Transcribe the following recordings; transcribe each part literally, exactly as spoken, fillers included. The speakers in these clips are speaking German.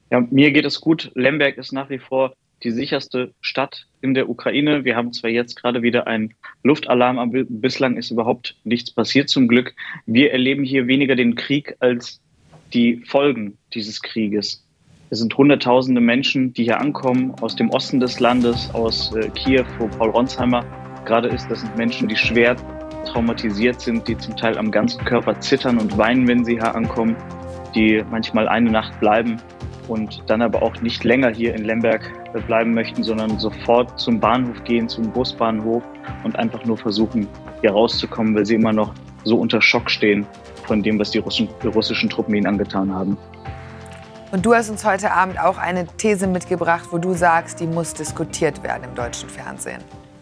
Ja, mir geht es gut. Lemberg ist nach wie vor die sicherste Stadt in der Ukraine. Wir haben zwar jetzt gerade wieder einen Luftalarm, aber bislang ist überhaupt nichts passiert zum Glück. Wir erleben hier weniger den Krieg als die Folgen dieses Krieges. Es sind Hunderttausende Menschen, die hier ankommen, aus dem Osten des Landes, aus äh, Kiew, wo Paul Ronsheimer gerade ist. Das sind Menschen, die schwer traumatisiert sind, die zum Teil am ganzen Körper zittern und weinen, wenn sie hier ankommen, die manchmal eine Nacht bleiben und dann aber auch nicht länger hier in Lemberg bleiben möchten, sondern sofort zum Bahnhof gehen, zum Busbahnhof und einfach nur versuchen, hier rauszukommen, weil sie immer noch so unter Schock stehen von dem, was die Russen, die russischen Truppen ihnen angetan haben. Und du hast uns heute Abend auch eine These mitgebracht, wo du sagst, die muss diskutiert werden im deutschen Fernsehen.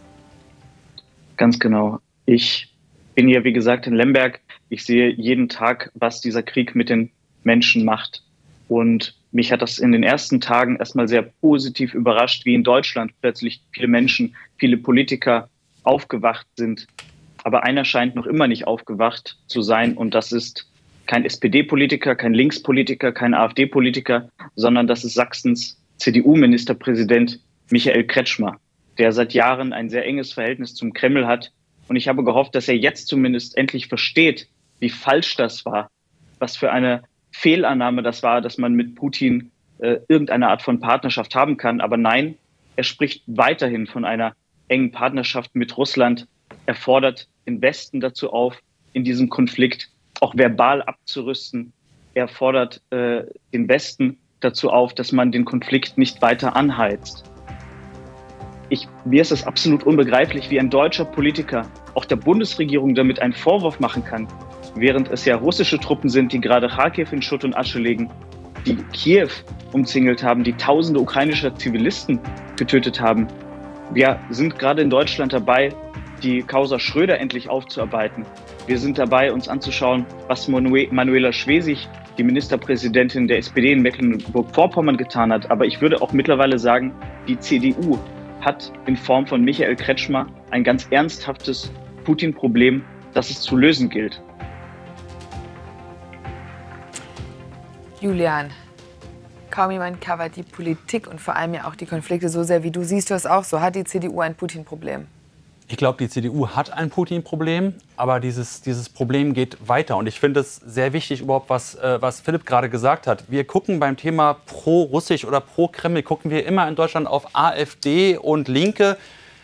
Ganz genau. Ich bin hier, wie gesagt, in Lemberg. Ich sehe jeden Tag, was dieser Krieg mit den Menschen macht. Und mich hat das in den ersten Tagen erstmal sehr positiv überrascht, wie in Deutschland plötzlich viele Menschen, viele Politiker aufgewacht sind. Aber einer scheint noch immer nicht aufgewacht zu sein. Und das ist kein S P D-Politiker, kein Linkspolitiker, kein AfD-Politiker, sondern das ist Sachsens C D U-Ministerpräsident Michael Kretschmer, der seit Jahren ein sehr enges Verhältnis zum Kreml hat. Und ich habe gehofft, dass er jetzt zumindest endlich versteht, wie falsch das war, was für eine Fehlannahme das war, dass man mit Putin äh, irgendeine Art von Partnerschaft haben kann. Aber nein, er spricht weiterhin von einer engen Partnerschaft mit Russland. Er fordert den Westen dazu auf, in diesem Konflikt auch verbal abzurüsten. Er fordert äh, den Westen dazu auf, dass man den Konflikt nicht weiter anheizt. Ich, mir ist es absolut unbegreiflich, wie ein deutscher Politiker auch der Bundesregierung damit einen Vorwurf machen kann, während es ja russische Truppen sind, die gerade Kharkiv in Schutt und Asche legen, die Kiew umzingelt haben, die tausende ukrainischer Zivilisten getötet haben. Wir sind gerade in Deutschland dabei, die Causa Schröder endlich aufzuarbeiten. Wir sind dabei, uns anzuschauen, was Manuela Schwesig, die Ministerpräsidentin der S P D in Mecklenburg-Vorpommern, getan hat. Aber ich würde auch mittlerweile sagen, die C D U hat in Form von Michael Kretschmer ein ganz ernsthaftes Putin-Problem, das es zu lösen gilt. Julian, kaum jemand covert die Politik und vor allem ja auch die Konflikte so sehr wie du. Siehst du es auch so? Hat die C D U ein Putin-Problem? Ich glaube, die C D U hat ein Putin-Problem, aber dieses, dieses Problem geht weiter. Und ich finde es sehr wichtig, überhaupt, was, äh, was Philipp gerade gesagt hat. Wir gucken beim Thema pro-russisch oder pro-Kreml, gucken wir immer in Deutschland auf AfD und Linke,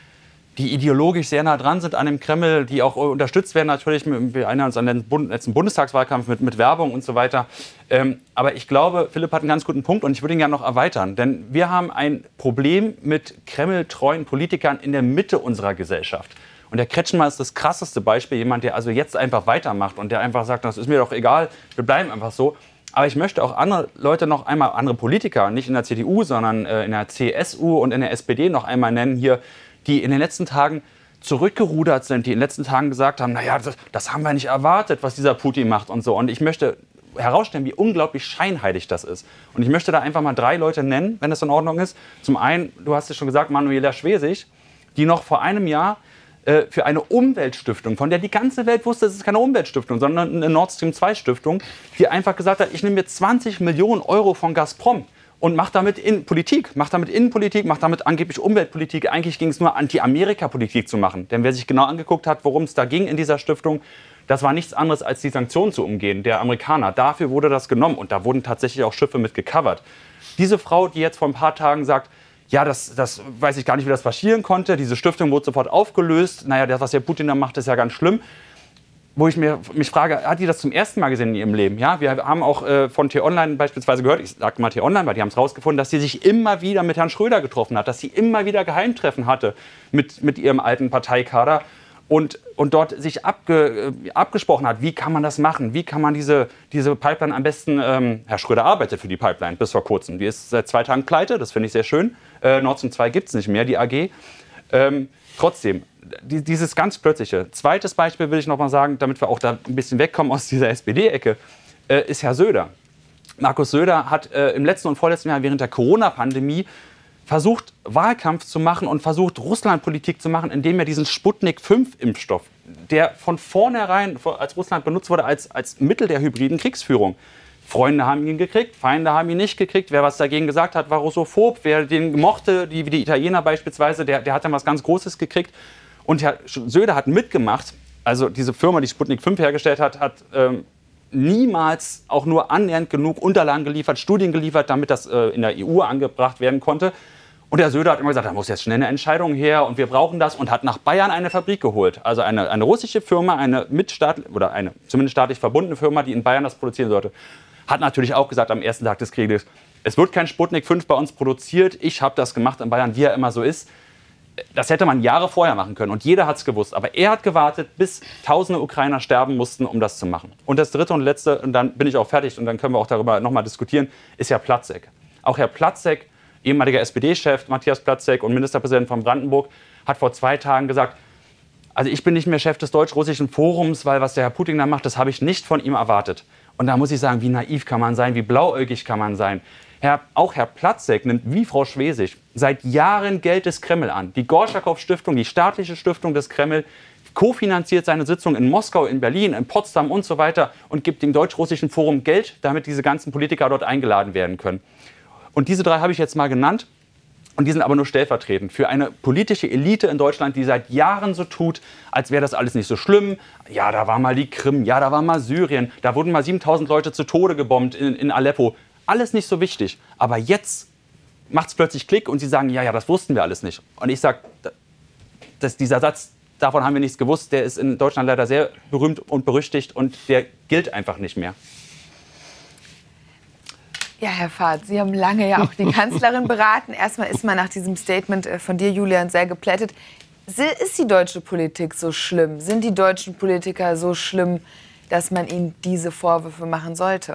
die ideologisch sehr nah dran sind an dem Kreml, die auch unterstützt werden natürlich. Wir erinnern uns an den Bund, letzten Bundestagswahlkampf mit, mit Werbung und so weiter. Ähm, aber ich glaube, Philipp hat einen ganz guten Punkt und ich würde ihn gerne noch erweitern. Denn wir haben ein Problem mit Kreml-treuen Politikern in der Mitte unserer Gesellschaft. Und der Kretschmer ist das krasseste Beispiel, jemand, der also jetzt einfach weitermacht und der einfach sagt, das ist mir doch egal, wir bleiben einfach so. Aber ich möchte auch andere Leute noch einmal, andere Politiker, nicht in der C D U, sondern äh, in der C S U und in der S P D noch einmal nennen hier, die in den letzten Tagen zurückgerudert sind, die in den letzten Tagen gesagt haben, naja, das, das haben wir nicht erwartet, was dieser Putin macht und so. Und ich möchte herausstellen, wie unglaublich scheinheilig das ist. Und ich möchte da einfach mal drei Leute nennen, wenn das in Ordnung ist. Zum einen, du hast es schon gesagt, Manuela Schwesig, die noch vor einem Jahr äh, für eine Umweltstiftung, von der die ganze Welt wusste, es ist keine Umweltstiftung, sondern eine Nord Stream zwei Stiftung, die einfach gesagt hat, ich nehme mir zwanzig Millionen Euro von Gazprom und macht damit in Politik, macht damit Innenpolitik, macht damit angeblich Umweltpolitik. Eigentlich ging es nur, Anti-Amerika-Politik zu machen. Denn wer sich genau angeguckt hat, worum es da ging in dieser Stiftung, das war nichts anderes, als die Sanktionen zu umgehen, der Amerikaner. Dafür wurde das genommen und da wurden tatsächlich auch Schiffe mit gecovert. Diese Frau, die jetzt vor ein paar Tagen sagt, ja, das, das weiß ich gar nicht, wie das passieren konnte, diese Stiftung wurde sofort aufgelöst, naja, das, was der Putin da macht, ist ja ganz schlimm. Wo ich mir, mich frage, hat die das zum ersten Mal gesehen in ihrem Leben? Ja, wir haben auch äh, von T-Online beispielsweise gehört, ich sage mal T-Online, weil die haben es rausgefunden, dass sie sich immer wieder mit Herrn Schröder getroffen hat, dass sie immer wieder Geheimtreffen hatte mit, mit ihrem alten Parteikader und, und dort sich abge, äh, abgesprochen hat, wie kann man das machen, wie kann man diese, diese Pipeline am besten, ähm, Herr Schröder arbeitet für die Pipeline bis vor kurzem, die ist seit zwei Tagen pleite, das finde ich sehr schön, äh, Nord Stream zwei gibt es nicht mehr, die A G. Ähm, trotzdem, dieses ganz Plötzliche. Zweites Beispiel will ich noch mal sagen, damit wir auch da ein bisschen wegkommen aus dieser S P D-Ecke, äh, ist Herr Söder. Markus Söder hat äh, im letzten und vorletzten Jahr während der Corona-Pandemie versucht, Wahlkampf zu machen und versucht, Russlandpolitik zu machen, indem er diesen Sputnik fünf Impfstoff, der von vornherein, als Russland benutzt wurde, als, als Mittel der hybriden Kriegsführung, Freunde haben ihn gekriegt, Feinde haben ihn nicht gekriegt. Wer was dagegen gesagt hat, war russophob. Wer den mochte, die, wie die Italiener beispielsweise, der, der hat dann was ganz Großes gekriegt. Und Herr Söder hat mitgemacht. Also diese Firma, die Sputnik fünf hergestellt hat, hat ähm, niemals auch nur annähernd genug Unterlagen geliefert, Studien geliefert, damit das äh, in der E U angebracht werden konnte. Und der Söder hat immer gesagt, da muss jetzt schnell eine Entscheidung her und wir brauchen das, und hat nach Bayern eine Fabrik geholt. Also eine, eine russische Firma, eine mitstaatlich oder eine zumindest staatlich verbundene Firma, die in Bayern das produzieren sollte. Hat natürlich auch gesagt am ersten Tag des Krieges, es wird kein Sputnik fünf bei uns produziert, ich habe das gemacht in Bayern, wie er immer so ist. Das hätte man Jahre vorher machen können und jeder hat es gewusst. Aber er hat gewartet, bis tausende Ukrainer sterben mussten, um das zu machen. Und das dritte und letzte, und dann bin ich auch fertig und dann können wir auch darüber nochmal diskutieren, ist ja Platzek. Auch Herr Platzek, ehemaliger S P D-Chef Matthias Platzek und Ministerpräsident von Brandenburg, hat vor zwei Tagen gesagt, also ich bin nicht mehr Chef des deutsch-russischen Forums, weil was der Herr Putin da macht, das habe ich nicht von ihm erwartet. Und da muss ich sagen, wie naiv kann man sein, wie blauäugig kann man sein. Herr, auch Herr Platzek nimmt, wie Frau Schwesig, seit Jahren Geld des Kreml an. Die Gortschakow-Stiftung, die staatliche Stiftung des Kreml, kofinanziert seine Sitzung in Moskau, in Berlin, in Potsdam und so weiter und gibt dem deutsch-russischen Forum Geld, damit diese ganzen Politiker dort eingeladen werden können. Und diese drei habe ich jetzt mal genannt. Und die sind aber nur stellvertretend für eine politische Elite in Deutschland, die seit Jahren so tut, als wäre das alles nicht so schlimm. Ja, da war mal die Krim, ja, da war mal Syrien, da wurden mal siebentausend Leute zu Tode gebombt in, in Aleppo. Alles nicht so wichtig. Aber jetzt macht es plötzlich Klick und sie sagen, ja, ja, das wussten wir alles nicht. Und ich sage, dass dieser Satz, davon haben wir nichts gewusst, der ist in Deutschland leider sehr berühmt und berüchtigt und der gilt einfach nicht mehr. Ja, Herr Fahrt, Sie haben lange ja auch die Kanzlerin beraten. Erstmal ist man nach diesem Statement von dir, Julian, sehr geplättet. Ist die deutsche Politik so schlimm? Sind die deutschen Politiker so schlimm, dass man ihnen diese Vorwürfe machen sollte?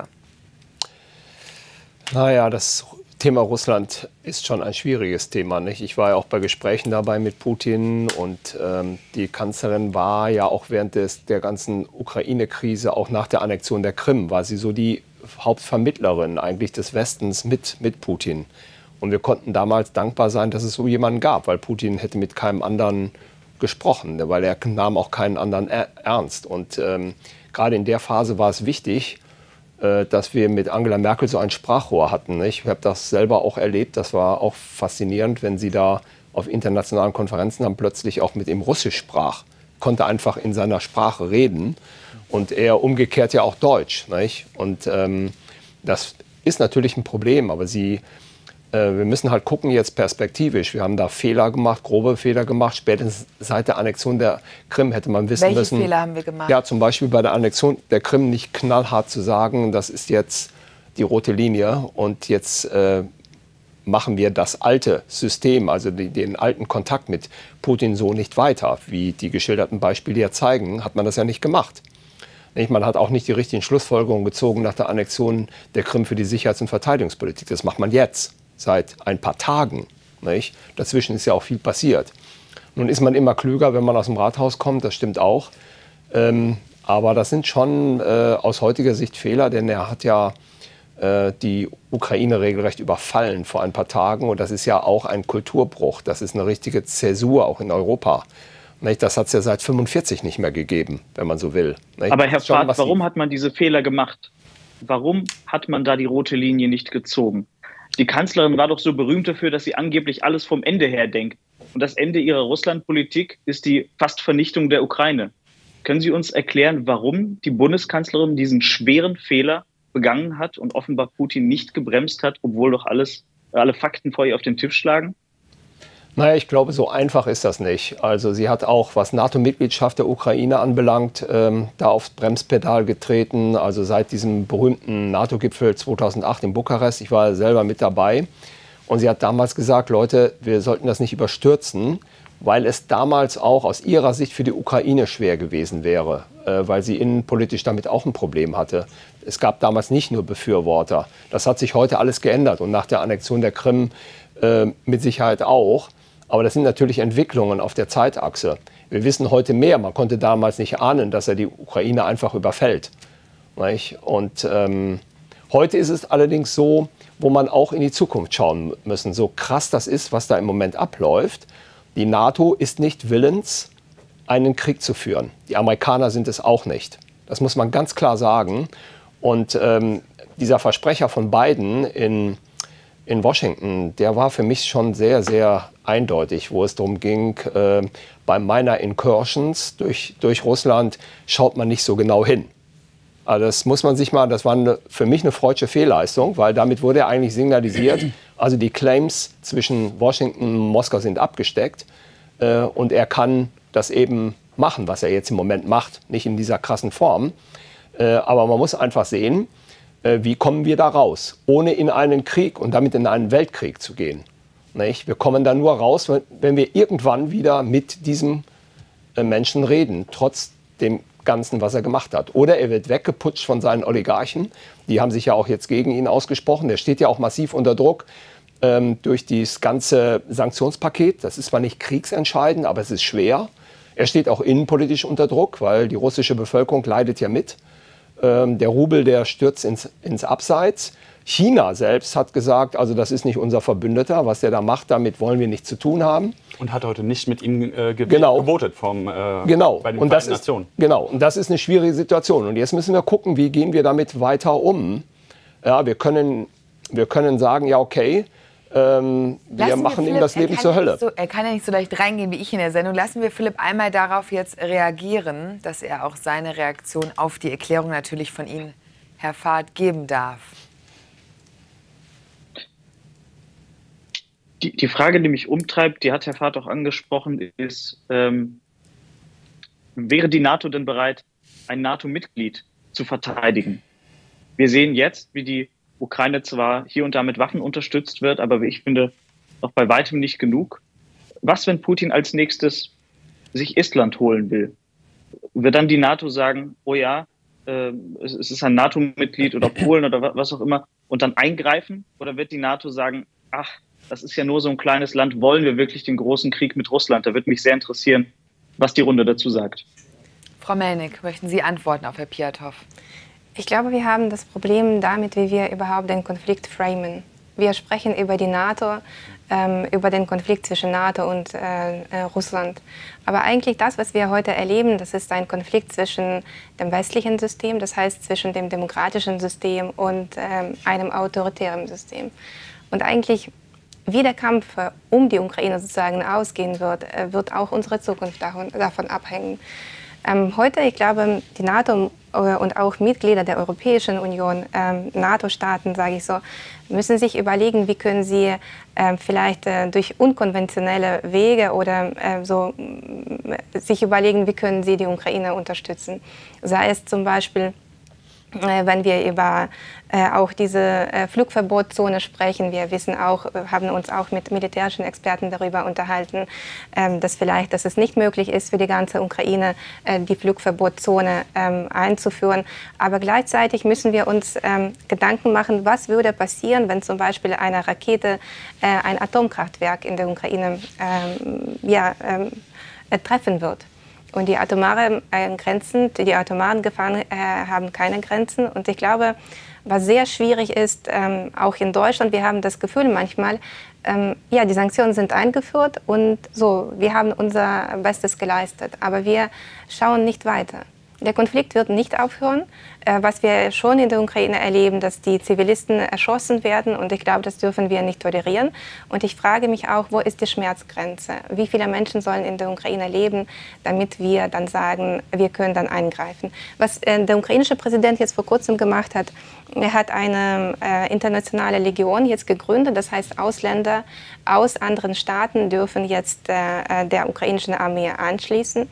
Naja, das Thema Russland ist schon ein schwieriges Thema, nicht? Ich war ja auch bei Gesprächen dabei mit Putin und ähm, die Kanzlerin war ja auch während des, der ganzen Ukraine-Krise, auch nach der Annexion der Krim, war sie so die Hauptvermittlerin eigentlich des Westens mit, mit Putin. Und wir konnten damals dankbar sein, dass es so jemanden gab, weil Putin hätte mit keinem anderen gesprochen, weil er nahm auch keinen anderen ernst. Und ähm, gerade in der Phase war es wichtig, äh, dass wir mit Angela Merkel so ein Sprachrohr hatten. Nicht? Ich habe das selber auch erlebt, das war auch faszinierend, wenn sie da auf internationalen Konferenzen dann plötzlich auch mit ihm Russisch sprach, konnte einfach in seiner Sprache reden. Und er umgekehrt ja auch Deutsch. Nicht? Und ähm, das ist natürlich ein Problem, aber sie, äh, wir müssen halt gucken jetzt perspektivisch. Wir haben da Fehler gemacht, grobe Fehler gemacht. Spätestens seit der Annexion der Krim hätte man wissen Welche müssen. Welche Fehler haben wir gemacht? Ja, zum Beispiel bei der Annexion der Krim nicht knallhart zu sagen, das ist jetzt die rote Linie und jetzt äh, machen wir das alte System, also die, den alten Kontakt mit Putin so nicht weiter. Wie die geschilderten Beispiele ja zeigen, hat man das ja nicht gemacht. Man hat auch nicht die richtigen Schlussfolgerungen gezogen nach der Annexion der Krim für die Sicherheits- und Verteidigungspolitik. Das macht man jetzt, seit ein paar Tagen. Nicht? Dazwischen ist ja auch viel passiert. Nun ist man immer klüger, wenn man aus dem Rathaus kommt, das stimmt auch. Ähm, aber das sind schon äh, aus heutiger Sicht Fehler, denn er hat ja äh, die Ukraine regelrecht überfallen vor ein paar Tagen. Und das ist ja auch ein Kulturbruch. Das ist eine richtige Zäsur auch in Europa. Das hat es ja seit fünfundvierzig nicht mehr gegeben, wenn man so will. Aber Herr Fahrt, warum hat man diese Fehler gemacht? Warum hat man da die rote Linie nicht gezogen? Die Kanzlerin war doch so berühmt dafür, dass sie angeblich alles vom Ende her denkt. Und das Ende ihrer Russlandpolitik ist die fast Vernichtung der Ukraine. Können Sie uns erklären, warum die Bundeskanzlerin diesen schweren Fehler begangen hat und offenbar Putin nicht gebremst hat, obwohl doch alles, alle Fakten vor ihr auf den Tisch lagen? Naja, ich glaube, so einfach ist das nicht. Also sie hat auch, was NATO-Mitgliedschaft der Ukraine anbelangt, ähm, da aufs Bremspedal getreten. Also seit diesem berühmten NATO-Gipfel zweitausendacht in Bukarest. Ich war selber mit dabei. Und sie hat damals gesagt, Leute, wir sollten das nicht überstürzen, weil es damals auch aus ihrer Sicht für die Ukraine schwer gewesen wäre, äh, weil sie innenpolitisch damit auch ein Problem hatte. Es gab damals nicht nur Befürworter. Das hat sich heute alles geändert und nach der Annexion der Krim äh, mit Sicherheit auch. Aber das sind natürlich Entwicklungen auf der Zeitachse. Wir wissen heute mehr. Man konnte damals nicht ahnen, dass er die Ukraine einfach überfällt. Nicht? Und ähm, heute ist es allerdings so, wo man auch in die Zukunft schauen müssen. So krass das ist, was da im Moment abläuft. Die NATO ist nicht willens, einen Krieg zu führen. Die Amerikaner sind es auch nicht. Das muss man ganz klar sagen. Und ähm, dieser Versprecher von Biden in, in Washington, der war für mich schon sehr, sehr eindeutig, wo es darum ging, äh, bei Minor Incursions durch, durch Russland schaut man nicht so genau hin. Also das muss man sich mal, das war eine, für mich eine freudsche Fehlleistung, weil damit wurde ja eigentlich signalisiert, also die Claims zwischen Washington und Moskau sind abgesteckt äh, und er kann das eben machen, was er jetzt im Moment macht, nicht in dieser krassen Form. Äh, aber man muss einfach sehen, äh, wie kommen wir da raus, ohne in einen Krieg und damit in einen Weltkrieg zu gehen. Nicht? Wir kommen da nur raus, wenn wir irgendwann wieder mit diesem äh, Menschen reden, trotz dem Ganzen, was er gemacht hat. Oder er wird weggeputscht von seinen Oligarchen. Die haben sich ja auch jetzt gegen ihn ausgesprochen. Der steht ja auch massiv unter Druck ähm, durch dieses ganze Sanktionspaket. Das ist zwar nicht kriegsentscheidend, aber es ist schwer. Er steht auch innenpolitisch unter Druck, weil die russische Bevölkerung leidet ja mit. Ähm, der Rubel, der stürzt ins, ins Abseits. China selbst hat gesagt, also das ist nicht unser Verbündeter, was der da macht, damit wollen wir nichts zu tun haben. Und hat heute nicht mit ihm äh, gew genau. gewotet vom, äh, genau. bei den und das Vereinten Nationen. Ist, genau, und das ist eine schwierige Situation. Und jetzt müssen wir gucken, wie gehen wir damit weiter um. Ja, wir können, wir können sagen, ja okay, ähm, wir machen wir ihm Philipp, das Leben zur Hölle. So, er kann ja nicht so leicht reingehen wie ich in der Sendung. Lassen wir Philipp einmal darauf jetzt reagieren, dass er auch seine Reaktion auf die Erklärung natürlich von Ihnen, Herr Fahd, geben darf. Die, die Frage, die mich umtreibt, die hat Herr Fahd auch angesprochen, ist, ähm, wäre die NATO denn bereit, ein NATO-Mitglied zu verteidigen? Wir sehen jetzt, wie die Ukraine zwar hier und da mit Waffen unterstützt wird, aber wie ich finde, noch bei weitem nicht genug. Was, wenn Putin als nächstes sich Estland holen will? Wird dann die NATO sagen, oh ja, äh, es, es ist ein NATO-Mitglied oder Polen oder was auch immer, und dann eingreifen? Oder wird die NATO sagen, ach, das ist ja nur so ein kleines Land, wollen wir wirklich den großen Krieg mit Russland? Da würde mich sehr interessieren, was die Runde dazu sagt. Frau Melnick, möchten Sie antworten auf Herr Piatow? Ich glaube, wir haben das Problem damit, wie wir überhaupt den Konflikt framen. Wir sprechen über die NATO, ähm, über den Konflikt zwischen NATO und äh, äh, Russland. Aber eigentlich das, was wir heute erleben, das ist ein Konflikt zwischen dem westlichen System, das heißt zwischen dem demokratischen System und ähm, einem autoritären System. Und eigentlich, wie der Kampf um die Ukraine sozusagen ausgehen wird, wird auch unsere Zukunft davon abhängen. Ähm, heute, ich glaube, die NATO und auch Mitglieder der Europäischen Union, ähm, NATO-Staaten, sage ich so, müssen sich überlegen, wie können sie äh, vielleicht äh, durch unkonventionelle Wege oder äh, so äh, sich überlegen, wie können sie die Ukraine unterstützen. Sei es zum Beispiel, wenn wir über äh, auch diese äh, Flugverbotszone sprechen. Wir wissen auch, haben uns auch mit militärischen Experten darüber unterhalten, ähm, dass vielleicht, dass es nicht möglich ist, für die ganze Ukraine äh, die Flugverbotszone ähm, einzuführen. Aber gleichzeitig müssen wir uns ähm, Gedanken machen, was würde passieren, wenn zum Beispiel eine Rakete äh, ein Atomkraftwerk in der Ukraine ähm, ja, ähm, äh, treffen wird. Und die atomaren äh, Grenzen, die atomaren Gefahren äh, haben keine Grenzen. Und ich glaube, was sehr schwierig ist, ähm, auch in Deutschland, wir haben das Gefühl manchmal, ähm, ja, die Sanktionen sind eingeführt und so, wir haben unser Bestes geleistet. Aber wir schauen nicht weiter. Der Konflikt wird nicht aufhören. Äh, was wir schon in der Ukraine erleben, dass die Zivilisten erschossen werden. Und ich glaube, das dürfen wir nicht tolerieren. Und ich frage mich auch, wo ist die Schmerzgrenze? Wie viele Menschen sollen in der Ukraine leben, damit wir dann sagen, wir können dann eingreifen? Was äh, der ukrainische Präsident jetzt vor kurzem gemacht hat, er hat eine äh, internationale Legion jetzt gegründet. Das heißt, Ausländer aus anderen Staaten dürfen jetzt äh, der ukrainischen Armee anschließen.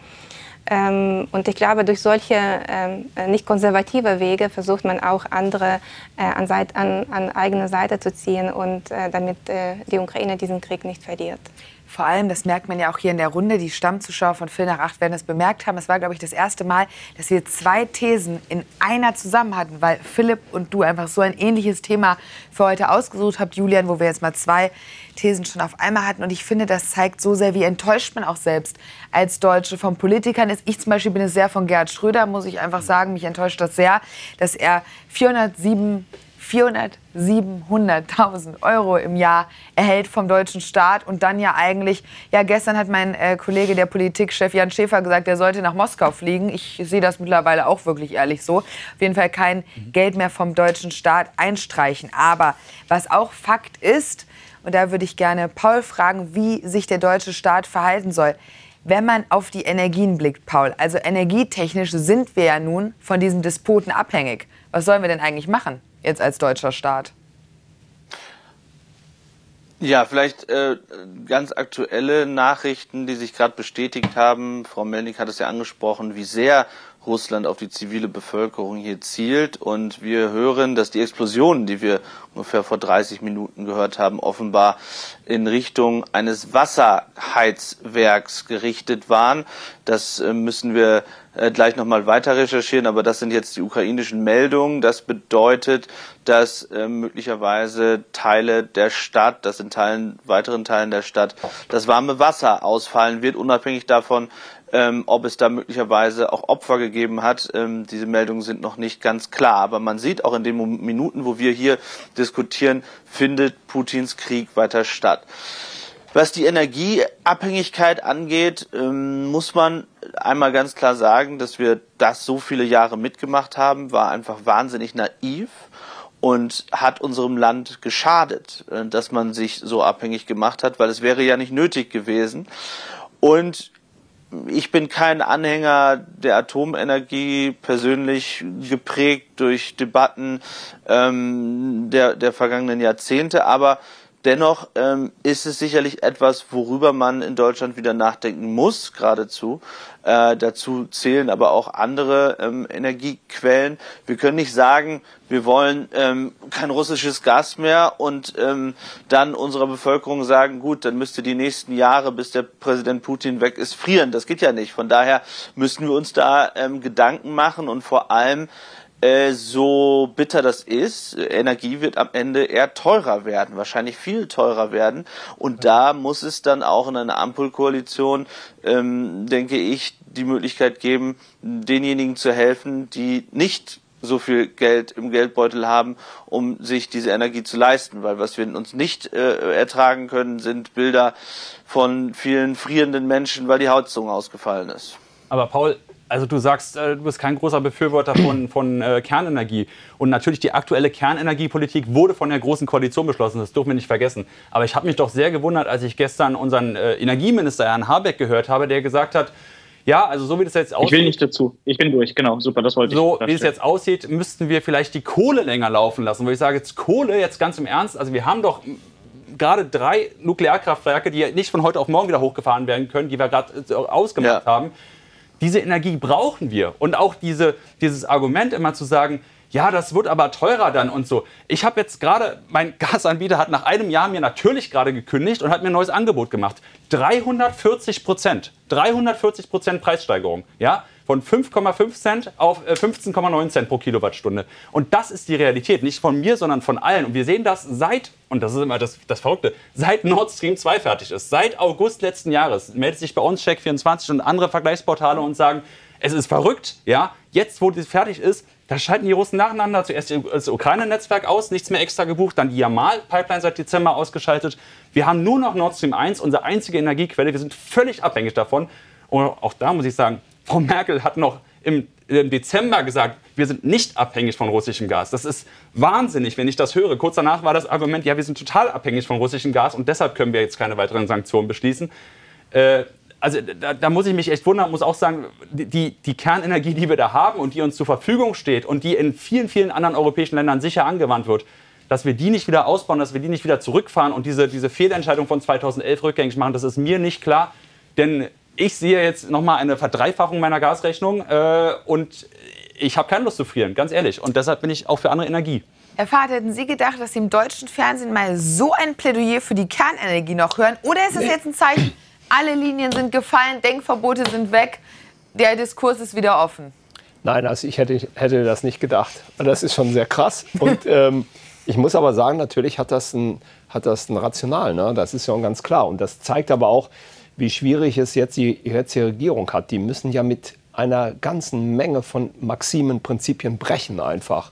Ähm, und ich glaube, durch solche ähm, nicht konservative Wege versucht man auch andere äh, an, Seite, an, an eigene Seite zu ziehen und äh, damit äh, die Ukraine diesen Krieg nicht verliert. Vor allem, das merkt man ja auch hier in der Runde, die Stammzuschauer von Phil nach acht werden das bemerkt haben. Es war, glaube ich, das erste Mal, dass wir zwei Thesen in einer zusammen hatten, weil Philipp und du einfach so ein ähnliches Thema für heute ausgesucht habt, Julian, wo wir jetzt mal zwei Thesen schon auf einmal hatten. Und ich finde, das zeigt so sehr, wie enttäuscht man auch selbst als Deutsche von Politikern ist. Ich zum Beispiel bin es sehr von Gerhard Schröder, muss ich einfach sagen. Mich enttäuscht das sehr, dass er vierhundertsieben vierhundert, siebenhunderttausend Euro im Jahr erhält vom deutschen Staat und dann ja eigentlich, ja gestern hat mein äh, Kollege, der Politikchef Jan Schäfer gesagt, er sollte nach Moskau fliegen. Ich sehe das mittlerweile auch wirklich ehrlich so. Auf jeden Fall kein mhm. Geld mehr vom deutschen Staat einstreichen. Aber was auch Fakt ist, und da würde ich gerne Paul fragen, wie sich der deutsche Staat verhalten soll. Wenn man auf die Energien blickt, Paul, also energietechnisch sind wir ja nun von diesem Despoten abhängig. Was sollen wir denn eigentlich machen, jetzt als deutscher Staat? Ja, vielleicht äh, ganz aktuelle Nachrichten, die sich gerade bestätigt haben. Frau Melnick hat es ja angesprochen, wie sehr Russland auf die zivile Bevölkerung hier zielt. Und wir hören, dass die Explosionen, die wir ungefähr vor dreißig Minuten gehört haben, offenbar in Richtung eines Wasserheizwerks gerichtet waren. Das äh, müssen wir äh, gleich nochmal weiter recherchieren, aber das sind jetzt die ukrainischen Meldungen. Das bedeutet, dass äh, möglicherweise Teile der Stadt, dass in Teilen, weiteren Teilen der Stadt das warme Wasser ausfallen wird, unabhängig davon, Ähm, ob es da möglicherweise auch Opfer gegeben hat. Ähm, diese Meldungen sind noch nicht ganz klar. Aber man sieht auch in den Minuten, wo wir hier diskutieren, findet Putins Krieg weiter statt. Was die Energieabhängigkeit angeht, ähm, muss man einmal ganz klar sagen, dass wir das so viele Jahre mitgemacht haben, war einfach wahnsinnig naiv und hat unserem Land geschadet, äh, dass man sich so abhängig gemacht hat, weil es wäre ja nicht nötig gewesen. Und ich bin kein Anhänger der Atomenergie, persönlich geprägt durch Debatten ähm, der, der vergangenen Jahrzehnte, aber dennoch ähm, ist es sicherlich etwas, worüber man in Deutschland wieder nachdenken muss, geradezu. Äh, dazu zählen aber auch andere ähm, Energiequellen. Wir können nicht sagen, wir wollen ähm, kein russisches Gas mehr und ähm, dann unserer Bevölkerung sagen, gut, dann müsst ihr die nächsten Jahre, bis der Präsident Putin weg ist, frieren. Das geht ja nicht. Von daher müssen wir uns da ähm, Gedanken machen und vor allem, so bitter das ist, Energie wird am Ende eher teurer werden, wahrscheinlich viel teurer werden. Und da muss es dann auch in einer Ampelkoalition, ähm, denke ich, die Möglichkeit geben, denjenigen zu helfen, die nicht so viel Geld im Geldbeutel haben, um sich diese Energie zu leisten. Weil was wir uns nicht äh, ertragen können, sind Bilder von vielen frierenden Menschen, weil die Heizung ausgefallen ist. Aber Paul, also du sagst, du bist kein großer Befürworter von, von äh, Kernenergie. Und natürlich die aktuelle Kernenergiepolitik wurde von der Großen Koalition beschlossen, das dürfen wir nicht vergessen. Aber ich habe mich doch sehr gewundert, als ich gestern unseren äh, Energieminister Herrn Habeck gehört habe, der gesagt hat, ja, also so wie das jetzt aussieht... Ich will nicht dazu, ich bin durch, genau, super, das wollte ich. So wie es jetzt aussieht, müssten wir vielleicht die Kohle länger laufen lassen. Weil ich sage jetzt Kohle, jetzt ganz im Ernst, also wir haben doch gerade drei Nuklearkraftwerke, die nicht von heute auf morgen wieder hochgefahren werden können, die wir gerade ausgemacht ja. haben. Diese Energie brauchen wir. Und auch diese, dieses Argument immer zu sagen, ja, das wird aber teurer dann und so. Ich habe jetzt gerade, mein Gasanbieter hat nach einem Jahr mir natürlich gerade gekündigt und hat mir ein neues Angebot gemacht. dreihundertvierzig Prozent. dreihundertvierzig Prozent Preissteigerung. Ja? Von fünf Komma fünf Cent auf fünfzehn Komma neun Cent pro Kilowattstunde. Und das ist die Realität. Nicht von mir, sondern von allen. Und wir sehen das seit, und das ist immer das, das Verrückte, seit Nord Stream zwei fertig ist. Seit August letzten Jahres meldet sich bei uns Check vierundzwanzig und andere Vergleichsportale und sagen, es ist verrückt. Ja? Jetzt, wo das fertig ist, da schalten die Russen nacheinander zuerst das Ukraine-Netzwerk aus, nichts mehr extra gebucht, dann die Jamal-Pipeline seit Dezember ausgeschaltet. Wir haben nur noch Nord Stream eins, unsere einzige Energiequelle. Wir sind völlig abhängig davon. Und auch da muss ich sagen, Frau Merkel hat noch im, im Dezember gesagt, wir sind nicht abhängig von russischem Gas. Das ist wahnsinnig, wenn ich das höre. Kurz danach war das Argument, ja, wir sind total abhängig von russischem Gas und deshalb können wir jetzt keine weiteren Sanktionen beschließen. Äh, also da, da muss ich mich echt wundern, muss auch sagen, die, die Kernenergie, die wir da haben und die uns zur Verfügung steht und die in vielen, vielen anderen europäischen Ländern sicher angewandt wird, dass wir die nicht wieder ausbauen, dass wir die nicht wieder zurückfahren und diese, diese Fehlentscheidung von zweitausendelf rückgängig machen, das ist mir nicht klar. Denn ich sehe jetzt nochmal eine Verdreifachung meiner Gasrechnung äh, und ich habe keine Lust zu frieren, ganz ehrlich. Und deshalb bin ich auch für andere Energie. Herr Fahrt, hätten Sie gedacht, dass Sie im deutschen Fernsehen mal so ein Plädoyer für die Kernenergie noch hören? Oder ist es jetzt ein Zeichen, alle Linien sind gefallen, Denkverbote sind weg, der Diskurs ist wieder offen? Nein, also ich hätte, hätte das nicht gedacht. Das ist schon sehr krass. Und ähm, ich muss aber sagen, natürlich hat das ein, hat das ein Rational, ne? Das ist ja ganz klar. Und das zeigt aber auch, wie schwierig es jetzt die jetzige Regierung hat. Die müssen ja mit einer ganzen Menge von Maximen, Prinzipien brechen einfach.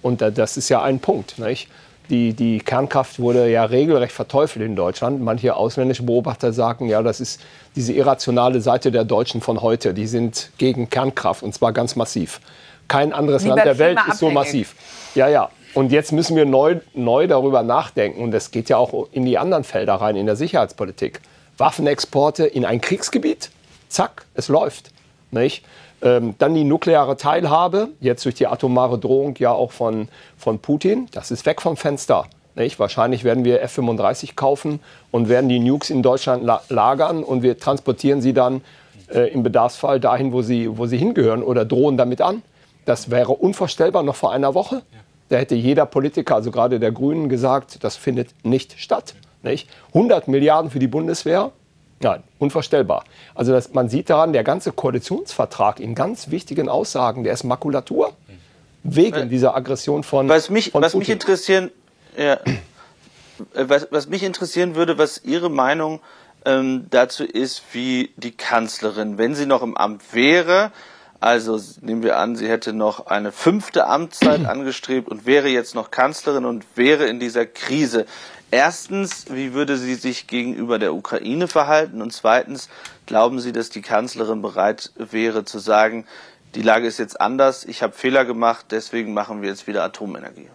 Und das ist ja ein Punkt, nicht? Die, die Kernkraft wurde ja regelrecht verteufelt in Deutschland. Manche ausländische Beobachter sagen, ja, das ist diese irrationale Seite der Deutschen von heute. Die sind gegen Kernkraft, und zwar ganz massiv. Kein anderes Lieber Land der Welt klimaabhängig. ist so massiv. Ja, ja. Und jetzt müssen wir neu, neu darüber nachdenken. Und das geht ja auch in die anderen Felder rein, in der Sicherheitspolitik. Waffenexporte in ein Kriegsgebiet, zack, es läuft. Nicht? Ähm, dann die nukleare Teilhabe, jetzt durch die atomare Drohung ja auch von, von Putin. Das ist weg vom Fenster. Nicht? Wahrscheinlich werden wir F fünfunddreißig kaufen und werden die Nukes in Deutschland la lagern. Und wir transportieren sie dann äh, im Bedarfsfall dahin, wo sie, wo sie hingehören, oder drohen damit an. Das wäre unvorstellbar noch vor einer Woche. Da hätte jeder Politiker, also gerade der Grünen, gesagt, das findet nicht statt. Nicht? hundert Milliarden für die Bundeswehr? Nein, unvorstellbar. Also das, man sieht daran, der ganze Koalitionsvertrag in ganz wichtigen Aussagen, der ist Makulatur wegen dieser Aggression von, was mich, von was Putin. Mich interessieren, ja, was, was mich interessieren würde, was Ihre Meinung ähm, dazu ist, wie die Kanzlerin, wenn sie noch im Amt wäre, also nehmen wir an, sie hätte noch eine fünfte Amtszeit angestrebt und wäre jetzt noch Kanzlerin und wäre in dieser Krise. Erstens, wie würde sie sich gegenüber der Ukraine verhalten? Und zweitens, glauben Sie, dass die Kanzlerin bereit wäre zu sagen, die Lage ist jetzt anders, ich habe Fehler gemacht, deswegen machen wir jetzt wieder Atomenergie?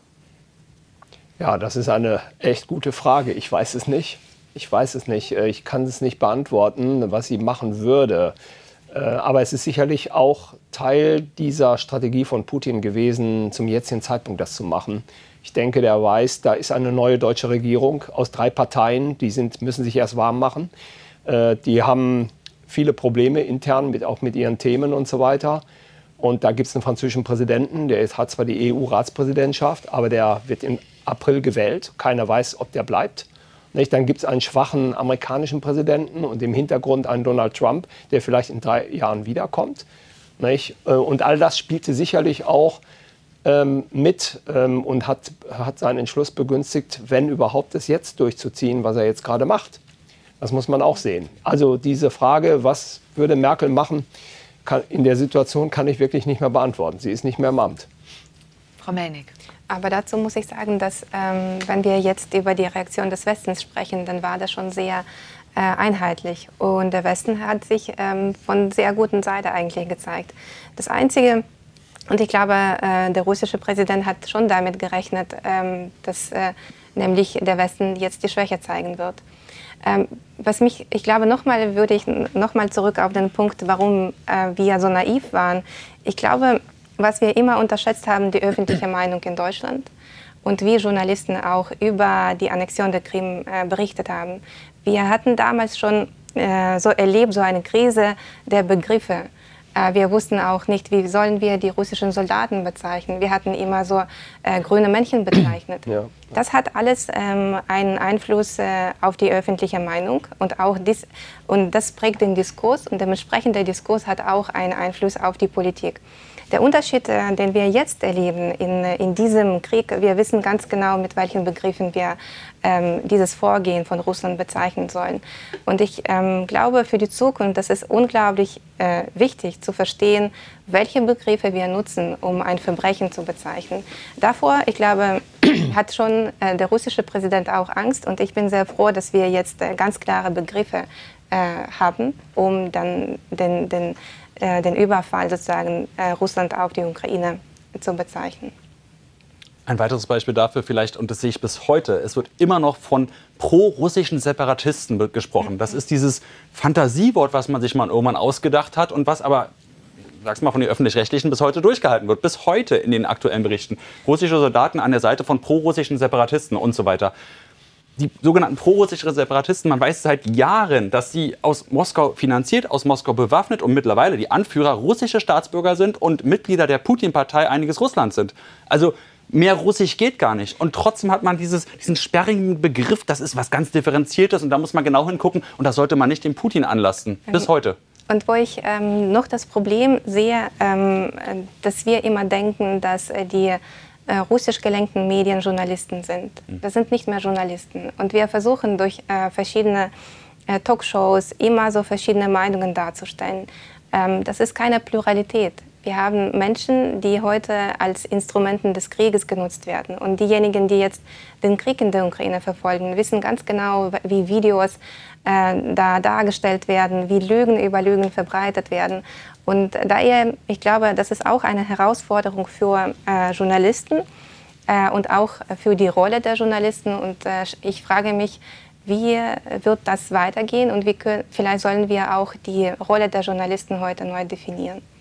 Ja, das ist eine echt gute Frage. Ich weiß es nicht. Ich weiß es nicht. Ich kann es nicht beantworten, was sie machen würde. Aber es ist sicherlich auch Teil dieser Strategie von Putin gewesen, zum jetzigen Zeitpunkt das zu machen. Ich denke, der weiß, da ist eine neue deutsche Regierung aus drei Parteien, die sind, müssen sich erst warm machen. Die haben viele Probleme intern, mit, auch mit ihren Themen und so weiter. Und da gibt es einen französischen Präsidenten, der ist, hat zwar die E U-Ratspräsidentschaft, aber der wird im April gewählt. Keiner weiß, ob der bleibt. Nicht? Dann gibt es einen schwachen amerikanischen Präsidenten und im Hintergrund einen Donald Trump, der vielleicht in drei Jahren wiederkommt. Nicht? Und all das spielte sicherlich auch ähm, mit ähm, und hat, hat seinen Entschluss begünstigt, wenn überhaupt, es jetzt durchzuziehen, was er jetzt gerade macht. Das muss man auch sehen. Also diese Frage, was würde Merkel machen, kann, in der Situation kann ich wirklich nicht mehr beantworten. Sie ist nicht mehr im Amt. Frau Melnick. Aber dazu muss ich sagen, dass ähm, wenn wir jetzt über die Reaktion des Westens sprechen, dann war das schon sehr äh, einheitlich. Und der Westen hat sich ähm, von sehr guten Seite eigentlich gezeigt. Das Einzige, und ich glaube, äh, der russische Präsident hat schon damit gerechnet, ähm, dass äh, nämlich der Westen jetzt die Schwäche zeigen wird. Ähm, was mich, ich glaube, nochmal würde ich nochmal zurück auf den Punkt, warum äh, wir so naiv waren. Ich glaube, was wir immer unterschätzt haben, die öffentliche Meinung in Deutschland und wie Journalisten auch über die Annexion der Krim äh, berichtet haben. Wir hatten damals schon äh, so erlebt, so eine Krise der Begriffe. Äh, wir wussten auch nicht, wie sollen wir die russischen Soldaten bezeichnen. Wir hatten immer so äh, grüne Männchen bezeichnet. Ja. Das hat alles ähm, einen Einfluss äh, auf die öffentliche Meinung und, auch dies, und das prägt den Diskurs und dementsprechend der Diskurs hat auch einen Einfluss auf die Politik. Der Unterschied, äh, den wir jetzt erleben in, in diesem Krieg, wir wissen ganz genau, mit welchen Begriffen wir ähm, dieses Vorgehen von Russland bezeichnen sollen. Und ich ähm, glaube, für die Zukunft, das ist unglaublich äh, wichtig zu verstehen, welche Begriffe wir nutzen, um ein Verbrechen zu bezeichnen. Davor, ich glaube, hat schon äh, der russische Präsident auch Angst. Und ich bin sehr froh, dass wir jetzt äh, ganz klare Begriffe äh, haben, um dann den, den den Überfall sozusagen äh, Russland auf die Ukraine zu bezeichnen. Ein weiteres Beispiel dafür vielleicht, und das sehe ich bis heute, es wird immer noch von pro-russischen Separatisten gesprochen. Das ist dieses Fantasiewort, was man sich mal irgendwann ausgedacht hat und was aber, sag's mal, von den Öffentlich-Rechtlichen bis heute durchgehalten wird. Bis heute in den aktuellen Berichten. Russische Soldaten an der Seite von pro-russischen Separatisten und so weiter. Die sogenannten pro-russischen Separatisten, man weiß seit Jahren, dass sie aus Moskau finanziert, aus Moskau bewaffnet und mittlerweile die Anführer russische Staatsbürger sind und Mitglieder der Putin-Partei einiges Russlands sind. Also mehr Russisch geht gar nicht. Und trotzdem hat man dieses, diesen sperrigen Begriff, das ist was ganz Differenziertes und da muss man genau hingucken und das sollte man nicht dem Putin anlasten, bis heute. Und wo ich ähm, noch das Problem sehe, ähm, dass wir immer denken, dass äh, die russisch gelenkten Medien Journalisten sind. Das sind nicht mehr Journalisten. Und wir versuchen durch äh, verschiedene äh, Talkshows immer so verschiedene Meinungen darzustellen. Ähm, das ist keine Pluralität. Wir haben Menschen, die heute als Instrumenten des Krieges genutzt werden. Und diejenigen, die jetzt den Krieg in der Ukraine verfolgen, wissen ganz genau, wie Videos äh, da dargestellt werden, wie Lügen über Lügen verbreitet werden. Und daher, ich glaube, das ist auch eine Herausforderung für äh, Journalisten äh, und auch für die Rolle der Journalisten. Und äh, ich frage mich, wie wird das weitergehen und wie können, vielleicht sollen wir auch die Rolle der Journalisten heute neu definieren.